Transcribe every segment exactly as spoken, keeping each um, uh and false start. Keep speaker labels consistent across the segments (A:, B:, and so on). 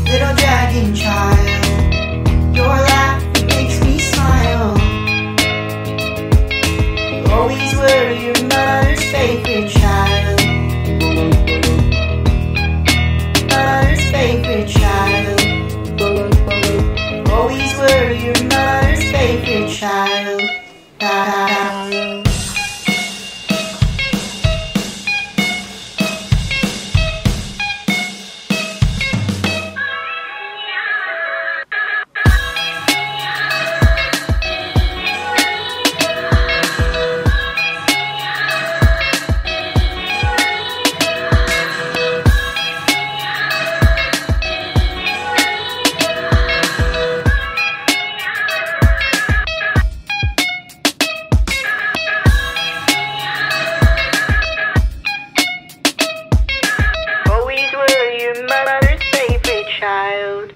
A: little dragon child. Your laugh, it makes me smile. You always were your mother's favorite child. Mother's favorite child. Always were your mother's favorite child. Child. Child.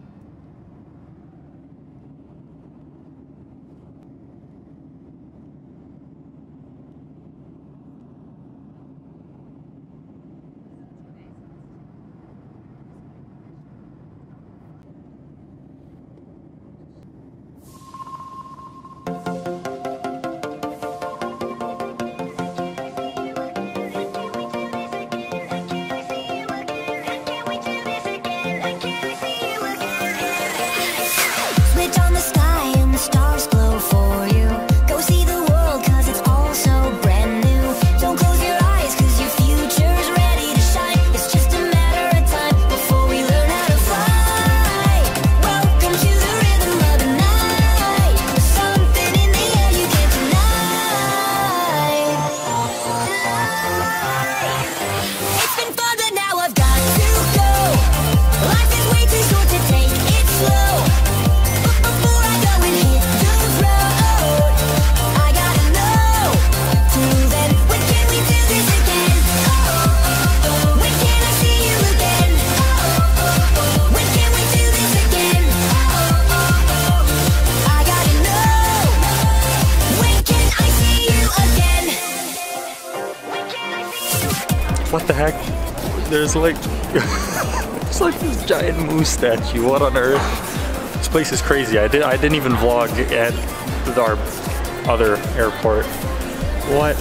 B: What the heck? There's like, there's like this giant moose statue. What on earth? This place is crazy. I did. I didn't even vlog at our other airport. What?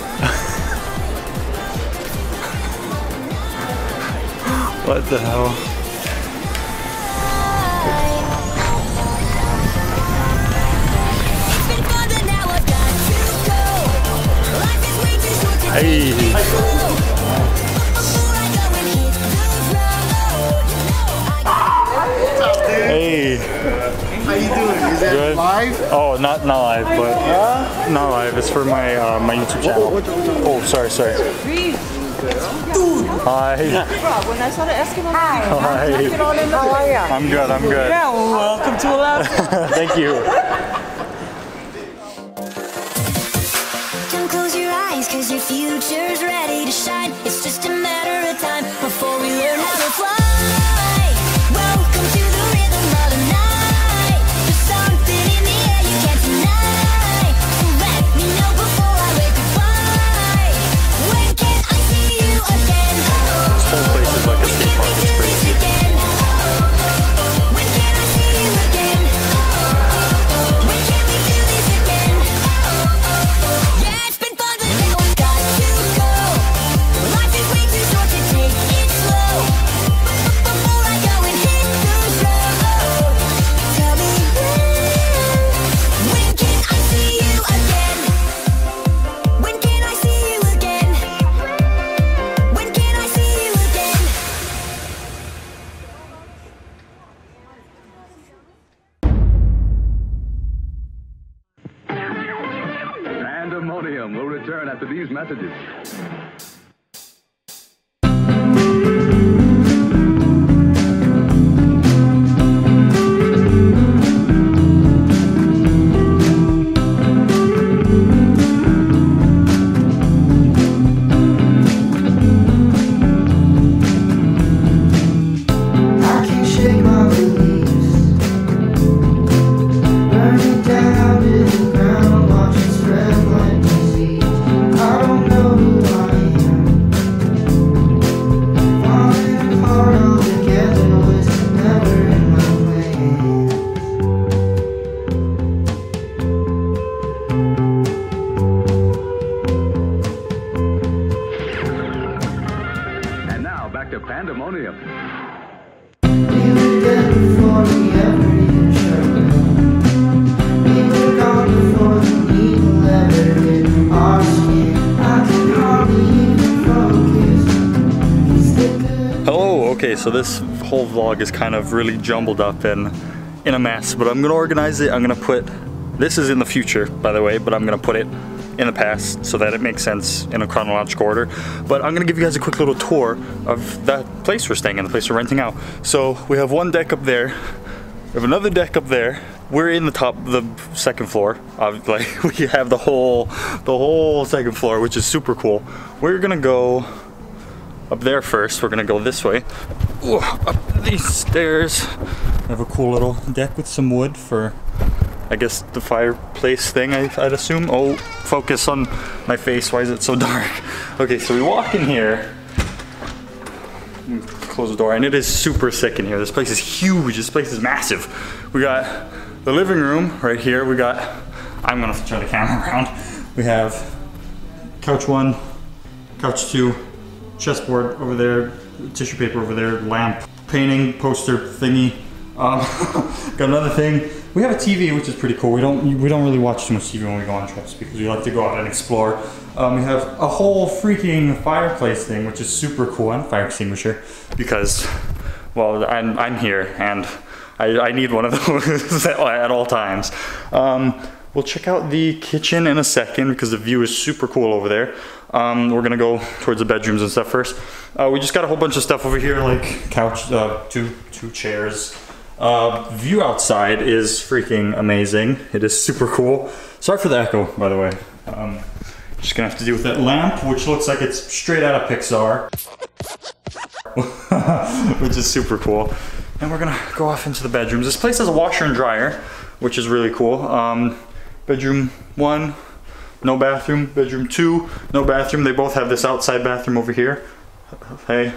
B: What the hell? Hey. Hey.
C: How you doing? Is that
B: Good.
C: live?
B: Oh, not not live, but uh, not live. It's for my uh, my YouTube channel. Oh, sorry, sorry.
C: Dude.
B: Hi.
D: When I started asking him, hi.
B: Hi.
D: How are you?
B: I'm good. I'm good.
D: Yeah, well, welcome to Alaska.
B: Thank you.
E: Don't close your eyes, cause your future's ready to shine. It's just a matter of time before we learn how to fly. Welcome to the rhythm of the night. There's something in the air you can't deny. So let me know before I wave goodbye. When can I see you again?
B: This whole place is like a skate park. It's crazy.
E: When can I see you again? When can we do this again? Yeah, it's been fun, but now I've got to go. Life is way too short to take it slow. Before I go and hit the road, tell me when, when can I see you again? When can I see you again? When can I see you again?
F: Pandemonium will return after these messages.
A: I can't shake my beliefs. Burning down to the ground, watch it spread like disease. I don't know who I am.
B: so this whole vlog is kind of really jumbled up and in a mess, but I'm gonna organize it. I'm gonna put, this is in the future, by the way, but I'm gonna put it in the past so that it makes sense in a chronological order. But I'm gonna give you guys a quick little tour of that place we're staying in, the place we're renting out. So we have one deck up there, we have another deck up there. We're in the top, the second floor. Uh, like we have the whole, the whole second floor, which is super cool. We're gonna go up there first. We're gonna go this way. Ooh, up these stairs. We have a cool little deck with some wood for, I guess, the fireplace thing, I, I'd assume. Oh, focus on my face. Why is it so dark? Okay, so we walk in here. Close the door, and it is super sick in here. This place is huge. This place is massive. We got the living room right here. We got, I'm gonna turn the camera around. We have couch one, couch two, chessboard over there, tissue paper over there, lamp, painting, poster thingy. Um, got another thing. We have a T V, which is pretty cool. We don't we don't really watch too much T V when we go on trips because we like to go out and explore. Um, we have a whole freaking fireplace thing, which is super cool, and a fire extinguisher because, well, I'm I'm here and I, I need one of those at, at all times. Um, we'll check out the kitchen in a second because the view is super cool over there. Um, we're gonna go towards the bedrooms and stuff first. Uh, we just got a whole bunch of stuff over here, like couch, uh, two two chairs. Uh, view outside is freaking amazing. It is super cool. Sorry for the echo, by the way. Um, just gonna have to deal with that lamp, which looks like it's straight out of Pixar, which is super cool. And we're gonna go off into the bedrooms. This place has a washer and dryer, which is really cool. Um, bedroom one, no bathroom. Bedroom two, no bathroom. They both have this outside bathroom over here. Hey.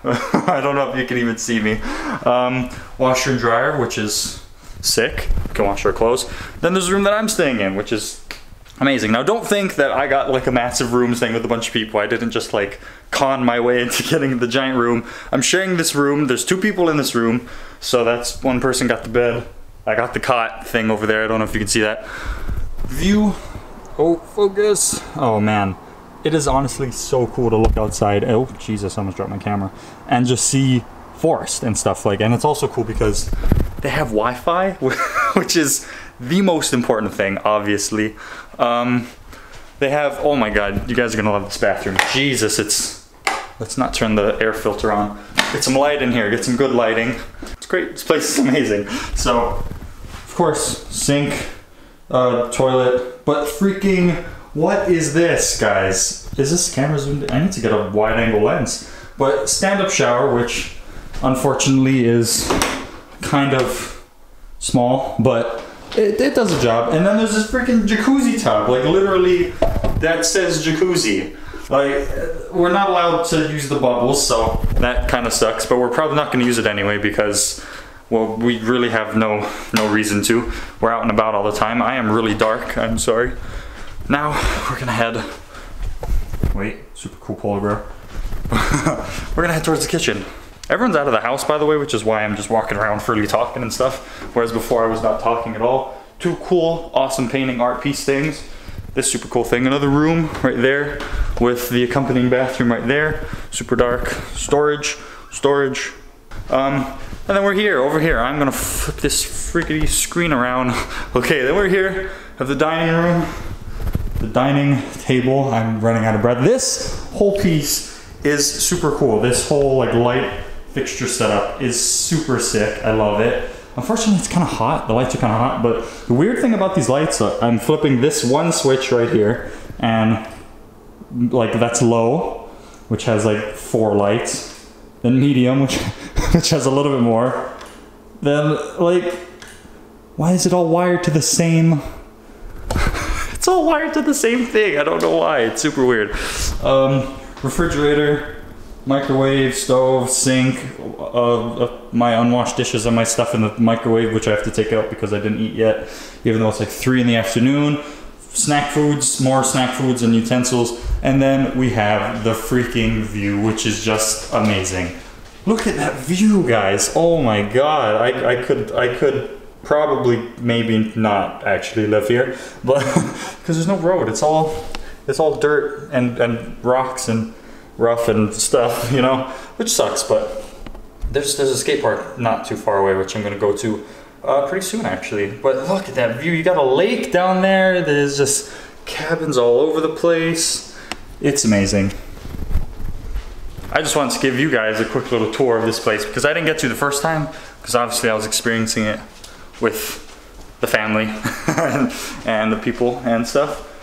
B: I don't know if you can even see me. Um, washer and dryer, which is sick. You can wash our clothes. Then there's a room that I'm staying in, which is amazing. Now don't think that I got like a massive room staying with a bunch of people. I didn't just like con my way into getting the giant room. I'm sharing this room. There's two people in this room. So that's one person got the bed. I got the cot thing over there. I don't know if you can see that. View. Oh, focus. Oh man. It is honestly so cool to look outside. Oh, Jesus, I almost dropped my camera. And just see forest and stuff like. And it's also cool because they have Wi-Fi, which is the most important thing, obviously. Um, they have, oh my God, you guys are gonna love this bathroom. Jesus, it's, let's not turn the air filter on. Get some light in here, get some good lighting. It's great, this place is amazing. So, of course, sink, uh, toilet, but freaking, what is this, guys? Is this camera zoomed in? I need to get a wide angle lens. But stand-up shower, which unfortunately is kind of small, but it, it does a job. And then there's this freaking jacuzzi tub, like literally that says jacuzzi. Like, we're not allowed to use the bubbles, so that kind of sucks, but we're probably not gonna use it anyway because, well, we really have no, no reason to. We're out and about all the time. I am really dark, I'm sorry. Now we're gonna head, wait, super cool polar bear. We're gonna head towards the kitchen. Everyone's out of the house, by the way, which is why I'm just walking around freely talking and stuff, whereas before I was not talking at all. Two cool, awesome painting art piece things. This super cool thing, another room right there with the accompanying bathroom right there. Super dark, storage, storage. Um, and then we're here, over here. I'm gonna flip this freaky screen around. Okay, then we're here, have the dining room. The dining table, I'm running out of breath. This whole piece is super cool. This whole like light fixture setup is super sick. I love it. Unfortunately, it's kind of hot. The lights are kind of hot, but the weird thing about these lights, uh, I'm flipping this one switch right here, and like that's low, which has like four lights. Then medium, which which has a little bit more. Then like, why is it all wired to the same? It's all wired to the same thing. I don't know why. It's super weird. Um, refrigerator, microwave, stove, sink, uh, uh, my unwashed dishes and my stuff in the microwave, which I have to take out because I didn't eat yet, even though it's like three in the afternoon. Snack foods, more snack foods and utensils. And then we have the freaking view, which is just amazing. Look at that view, guys. Oh my God. I, I could, I could, probably maybe not actually live here, but because there's no road. It's all it's all dirt and and rocks and rough and stuff, you know, which sucks. But there's there's a skate park not too far away, which I'm gonna go to uh, pretty soon actually. But look at that view. You got a lake down there. There's just cabins all over the place. It's amazing. I just wanted to give you guys a quick little tour of this place because I didn't get to the first time because obviously I was experiencing it with the family and the people and stuff.